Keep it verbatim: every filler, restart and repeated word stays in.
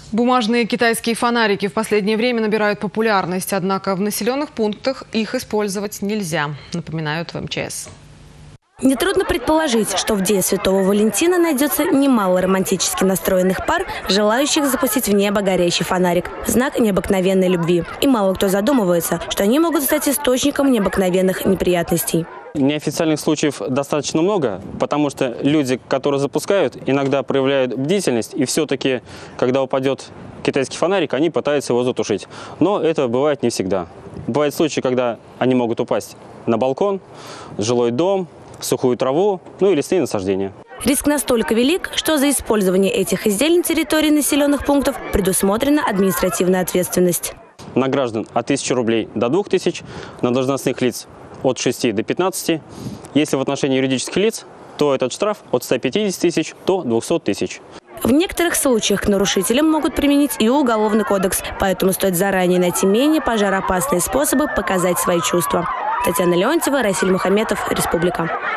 Бумажные китайские фонарики в последнее время набирают популярность, однако в населенных пунктах их использовать нельзя, напоминают в эм че эс. Нетрудно предположить, что в день Святого Валентина найдется немало романтически настроенных пар, желающих запустить в небо горящий фонарик – знак необыкновенной любви. И мало кто задумывается, что они могут стать источником необыкновенных неприятностей. Неофициальных случаев достаточно много, потому что люди, которые запускают, иногда проявляют бдительность, и все-таки, когда упадет китайский фонарик, они пытаются его затушить. Но это бывает не всегда. Бывают случаи, когда они могут упасть на балкон, жилой дом, сухую траву, ну и лесные насаждения. Риск настолько велик, что за использование этих изделий на территории населенных пунктов предусмотрена административная ответственность. На граждан от тысячи рублей до двух тысяч, на должностных лиц от шести до пятнадцати. Если в отношении юридических лиц, то этот штраф от ста пятидесяти тысяч до двухсот тысяч. В некоторых случаях к нарушителям могут применить и Уголовный кодекс, поэтому стоит заранее найти менее пожароопасные способы показать свои чувства. Татьяна Леонтьева, Расиль Мухаметов, Республика.